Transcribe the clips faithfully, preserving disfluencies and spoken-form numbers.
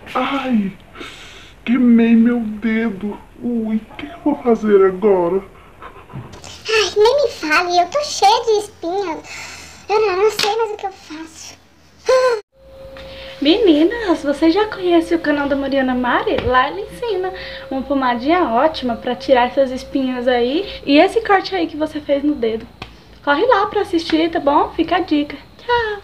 Ai, queimei meu dedo. Ui, o que eu vou fazer agora? Ai, nem me fale, eu tô cheia de espinhas. Eu não, não sei mais o que eu faço. Meninas, vocês já conhecem o canal da Mariana Mari? Lá ela ensina uma pomadinha ótima pra tirar essas espinhas aí e esse corte aí que você fez no dedo. Corre lá pra assistir, tá bom? Fica a dica. Tchau!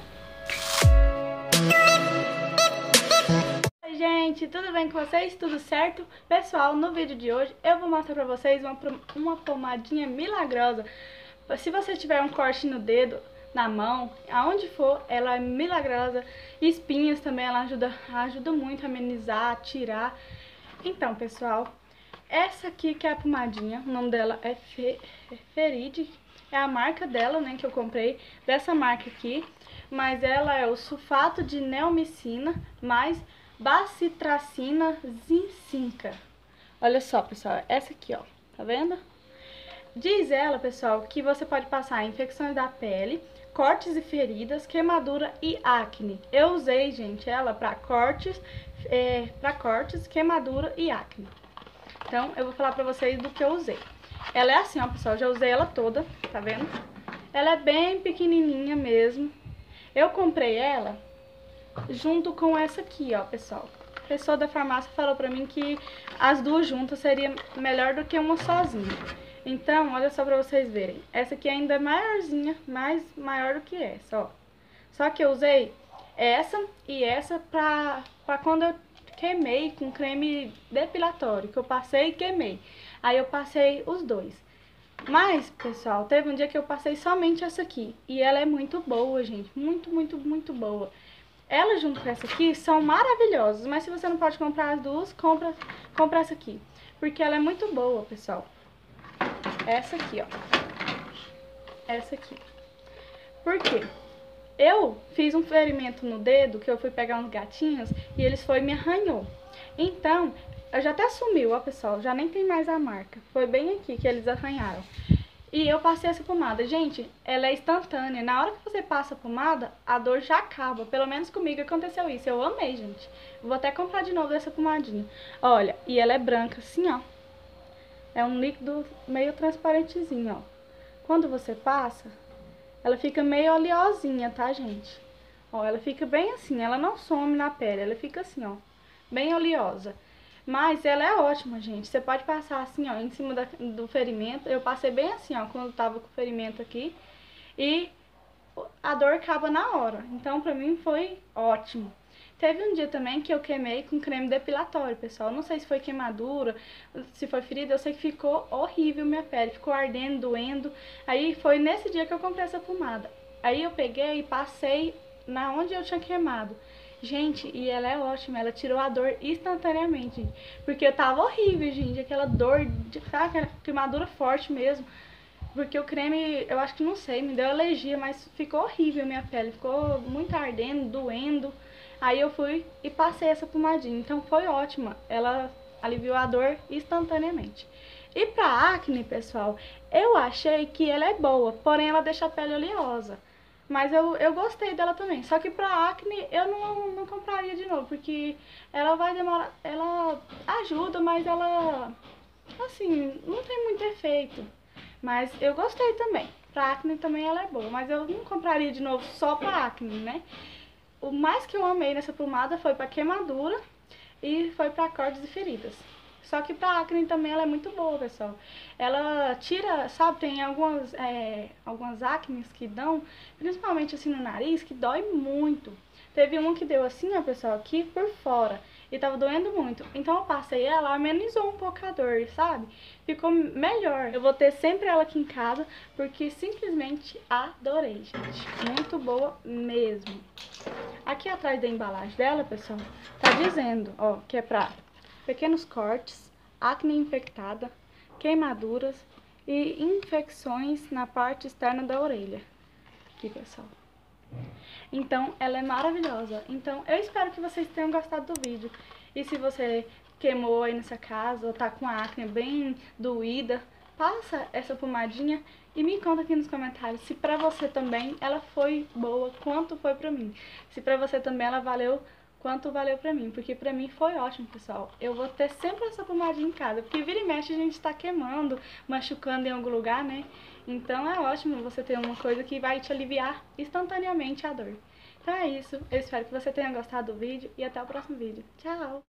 Oi, gente, tudo bem com vocês? Tudo certo? Pessoal, no vídeo de hoje eu vou mostrar pra vocês uma, uma pomadinha milagrosa. Se você tiver um corte no dedo, na mão, aonde for, ela é milagrosa. Espinhas também, ela ajuda, ajuda muito a amenizar, a tirar. Então, pessoal, essa aqui que é a pomadinha, o nome dela é Fe, é Feride, é a marca dela, né, que eu comprei, dessa marca aqui. Mas ela é o sulfato de neomicina mais bacitracina zincinca. Olha só, pessoal, essa aqui, ó, tá vendo? Diz ela, pessoal, que você pode passar infecções da pele, cortes e feridas, queimadura e acne. Eu usei, gente, ela para cortes, é, para cortes, queimadura e acne. Então, eu vou falar pra vocês do que eu usei. Ela é assim, ó, pessoal, já usei ela toda, tá vendo? Ela é bem pequenininha mesmo. Eu comprei ela junto com essa aqui, ó, pessoal. A pessoa da farmácia falou pra mim que as duas juntas seria melhor do que uma sozinha. Então, olha só pra vocês verem. Essa aqui ainda é maiorzinha, mais maior do que essa, ó. Só que eu usei essa e essa pra, pra quando eu queimei com creme depilatório, que eu passei e queimei. Aí eu passei os dois. Mas, pessoal, teve um dia que eu passei somente essa aqui. E ela é muito boa, gente. Muito, muito, muito boa. Ela junto com essa aqui são maravilhosas. Mas se você não pode comprar as duas, compra, compra essa aqui. Porque ela é muito boa, pessoal. Essa aqui, ó. Essa aqui. Por quê? Eu fiz um ferimento no dedo, que eu fui pegar uns gatinhos, e eles foi e me arranhou. Então, eu já até sumiu, ó, pessoal, já nem tem mais a marca. Foi bem aqui que eles arranharam. E eu passei essa pomada. Gente, ela é instantânea. Na hora que você passa a pomada, a dor já acaba. Pelo menos comigo aconteceu isso. Eu amei, gente. Vou até comprar de novo essa pomadinha. Olha, e ela é branca assim, ó. É um líquido meio transparentezinho, ó. Quando você passa, ela fica meio oleosinha, tá, gente? Ó, ela fica bem assim, ela não some na pele, ela fica assim, ó, bem oleosa. Mas ela é ótima, gente. Você pode passar assim, ó, em cima da, do ferimento. Eu passei bem assim, ó, quando tava com o ferimento aqui. E a dor acaba na hora. Então, pra mim foi ótimo. Teve um dia também que eu queimei com creme depilatório, pessoal. Não sei se foi queimadura, se foi ferida, eu sei que ficou horrível minha pele. Ficou ardendo, doendo. Aí foi nesse dia que eu comprei essa pomada. Aí eu peguei e passei na onde eu tinha queimado. Gente, e ela é ótima, ela tirou a dor instantaneamente, gente. Porque eu tava horrível, gente, aquela dor, sabe, aquela queimadura forte mesmo. Porque o creme, eu acho que não sei, me deu alergia, mas ficou horrível a minha pele, ficou muito ardendo, doendo. Aí eu fui e passei essa pomadinha, então foi ótima, ela aliviou a dor instantaneamente. E pra acne, pessoal, eu achei que ela é boa, porém ela deixa a pele oleosa. Mas eu, eu gostei dela também, só que pra acne eu não, não compraria de novo, porque ela vai demorar, ela ajuda, mas ela, assim, não tem muito efeito. Mas eu gostei também. Pra acne também ela é boa, mas eu não compraria de novo só pra acne, né? O mais que eu amei nessa pomada foi pra queimadura e foi pra cortes e feridas. Só que pra acne também ela é muito boa, pessoal. Ela tira, sabe, tem algumas, é, algumas acnes que dão, principalmente assim no nariz, que dói muito. Teve uma que deu assim, ó, pessoal, aqui por fora. E tava doendo muito. Então eu passei ela, amenizou um pouco a dor, sabe? Ficou melhor. Eu vou ter sempre ela aqui em casa, porque simplesmente adorei, gente. Muito boa mesmo. Aqui atrás da embalagem dela, pessoal, tá dizendo, ó, que é pra pequenos cortes, acne infectada, queimaduras e infecções na parte externa da orelha. Aqui, pessoal. Então, ela é maravilhosa. Então, eu espero que vocês tenham gostado do vídeo. E se você queimou aí nessa casa ou tá com a acne bem doída, passa essa pomadinha e me conta aqui nos comentários se pra você também ela foi boa, quanto foi pra mim. Se pra você também ela valeu quanto valeu pra mim, porque pra mim foi ótimo, pessoal. Eu vou ter sempre essa pomadinha em casa, porque vira e mexe a gente tá queimando, machucando em algum lugar, né? Então é ótimo você ter uma coisa que vai te aliviar instantaneamente a dor. Então é isso, eu espero que você tenha gostado do vídeo e até o próximo vídeo. Tchau!